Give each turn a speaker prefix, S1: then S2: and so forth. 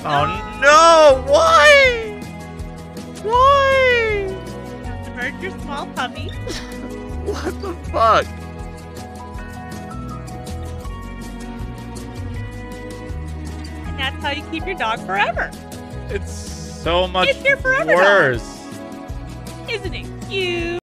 S1: Oh no! Why? Why?
S2: You have to merge your small puppy.
S1: What the fuck?
S2: And that's how you keep your dog forever.
S1: It's so much
S2: It's your forever dog.
S1: worse.
S2: Isn't it cute?